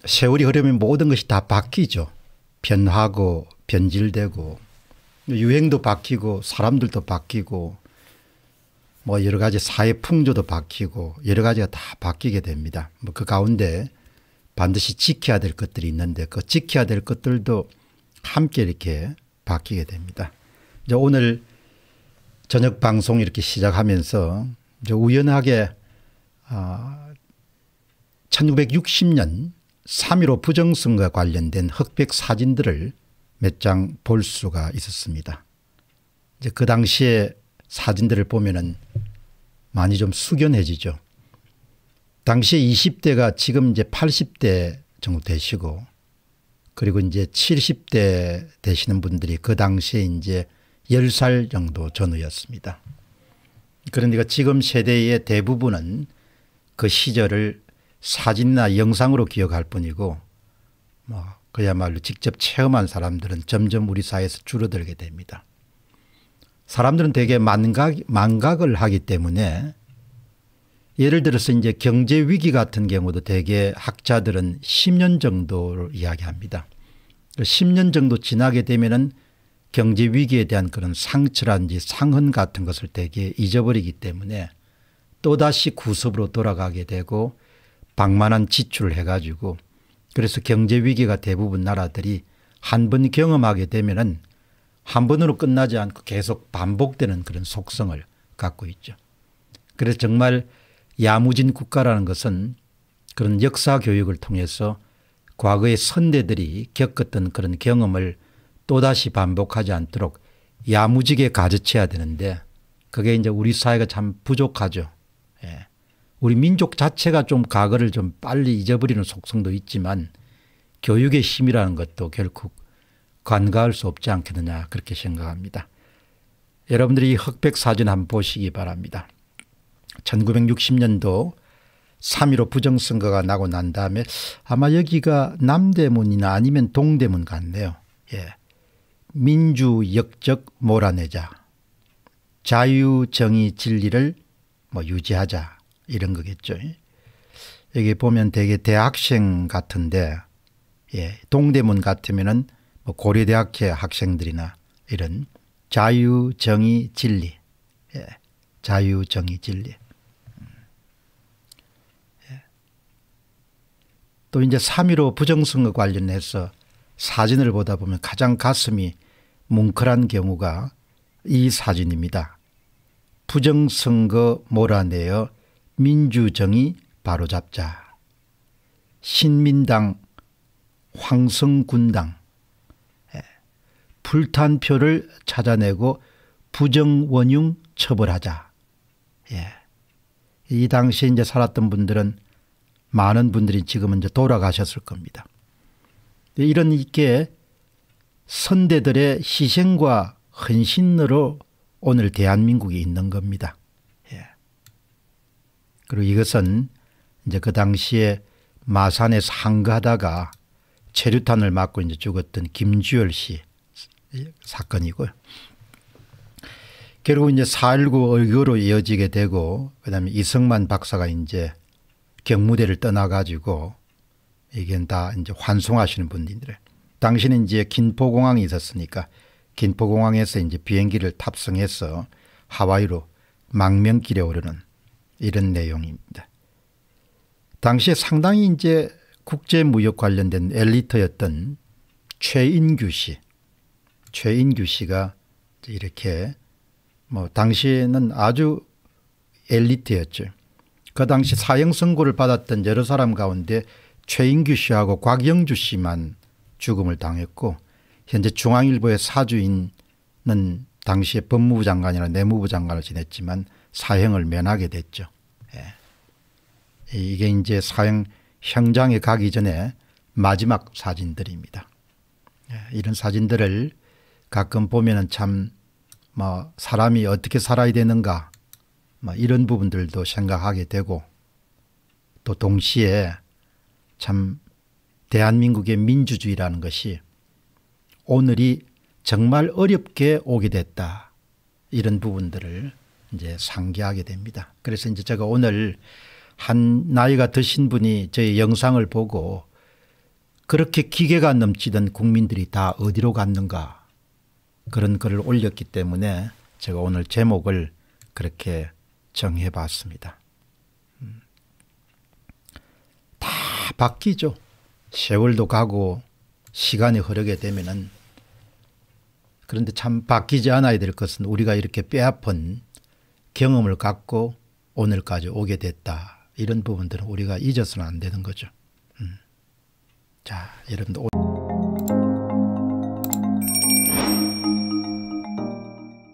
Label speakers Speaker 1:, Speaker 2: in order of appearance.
Speaker 1: 세월이 흐르면 모든 것이 다 바뀌죠. 변하고 변질되고 유행도 바뀌고 사람들도 바뀌고 뭐 여러 가지 사회 풍조도 바뀌고 여러 가지가 다 바뀌게 됩니다. 뭐 그 가운데 반드시 지켜야 될 것들이 있는데 그 지켜야 될 것들도 함께 이렇게 바뀌게 됩니다. 이제 오늘 저녁 방송 이렇게 시작하면서 이제 우연하게 1960년 3.15 부정선거와 관련된 흑백 사진들을 몇 장 볼 수가 있었습니다. 이제 그 당시에 사진들을 보면은 많이 좀 숙연해지죠. 당시에 20대가 지금 이제 80대 정도 되시고 그리고 이제 70대 되시는 분들이 그 당시에 이제 10살 정도 전후였습니다. 그러니까 지금 세대의 대부분은 그 시절을 사진이나 영상으로 기억할 뿐이고 뭐 그야말로 직접 체험한 사람들은 점점 우리 사회에서 줄어들게 됩니다. 사람들은 되게 망각을 하기 때문에 예를 들어서 이제 경제 위기 같은 경우도 대개 학자들은 10년 정도를 이야기합니다. 10년 정도 지나게 되면은 경제 위기에 대한 그런 상처라든지 상흔 같은 것을 대개 잊어버리기 때문에 또다시 구습으로 돌아가게 되고 방만한 지출을 해가지고 그래서 경제 위기가 대부분 나라들이 한 번 경험하게 되면은 한 번으로 끝나지 않고 계속 반복되는 그런 속성을 갖고 있죠. 그래서 정말 야무진 국가라는 것은 그런 역사 교육을 통해서 과거의 선대들이 겪었던 그런 경험을 또다시 반복하지 않도록 야무지게 가르쳐야 되는데 그게 이제 우리 사회가 참 부족하죠. 예. 우리 민족 자체가 좀 과거를 좀 빨리 잊어버리는 속성도 있지만 교육의 힘이라는 것도 결국 간과할 수 없지 않겠느냐 그렇게 생각합니다. 여러분들이 이 흑백 사진 한번 보시기 바랍니다. 1960년도 3.15 부정선거가 나고 난 다음에 아마 여기가 남대문이나 아니면 동대문 같네요. 예. 민주 역적 몰아내자. 자유 정의 진리를 뭐 유지하자 이런 거겠죠. 여기 보면 되게 대학생 같은데 예. 동대문 같으면은 뭐 고려대학교 학생들이나 이런 자유 정의 진리. 예. 자유 정의 진리. 또 이제 3.15 부정선거 관련해서 사진을 보다 보면 가장 가슴이 뭉클한 경우가 이 사진입니다. 부정선거 몰아내어 민주정의 바로잡자. 신민당 황성군당 불탄표를 찾아내고 부정원흉 처벌하자. 예. 이 당시에 이제 살았던 분들은 많은 분들이 지금은 이제 돌아가셨을 겁니다. 이런 있게 선대들의 희생과 헌신으로 오늘 대한민국이 있는 겁니다. 예. 그리고 이것은 이제 그 당시에 마산에서 항거하다가 체류탄을 맞고 이제 죽었던 김주열 씨 사건이고요. 결국 이제 4.19 얼교로 이어지게 되고 그다음에 이승만 박사가 이제 경무대를 떠나가지고 이게 다 이제 환송하시는 분들인데 당시는 이제 김포공항이 있었으니까 김포공항에서 이제 비행기를 탑승해서 하와이로 망명길에 오르는 이런 내용입니다. 당시에 상당히 이제 국제무역 관련된 엘리트였던 최인규 씨가 이렇게 뭐 당시에는 아주 엘리트였죠. 그 당시 사형 선고를 받았던 여러 사람 가운데 최인규 씨하고 곽영주 씨만 죽음을 당했고 현재 중앙일보의 사주인은 당시에 법무부 장관이나 내무부 장관을 지냈지만 사형을 면하게 됐죠. 예. 이게 이제 사형 현장에 가기 전에 마지막 사진들입니다. 예. 이런 사진들을 가끔 보면은 참 뭐 사람이 어떻게 살아야 되는가 뭐 이런 부분들도 생각하게 되고 또 동시에 참 대한민국의 민주주의라는 것이 오늘이 정말 어렵게 오게 됐다. 이런 부분들을 이제 상기하게 됩니다. 그래서 이제 제가 오늘 한 나이가 드신 분이 저희 영상을 보고 그렇게 기계가 넘치던 국민들이 다 어디로 갔는가, 그런 글을 올렸기 때문에 제가 오늘 제목을 그렇게 정해봤습니다. 다 바뀌죠. 세월도 가고 시간이 흐르게 되면은. 그런데 참 바뀌지 않아야 될 것은 우리가 이렇게 뼈아픈 경험을 갖고 오늘까지 오게 됐다. 이런 부분들은 우리가 잊어서는 안 되는 거죠. 자, 여러분들.